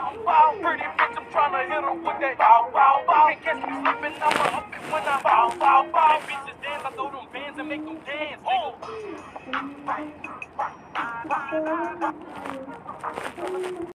bow. Pretty bitch, I'm tryna hit her with that bow, bow, bow. Can't catch me slipping, I'ma up it when I bow, bow, bow. Bitches dance, I throw them bands and make them dance, nigga.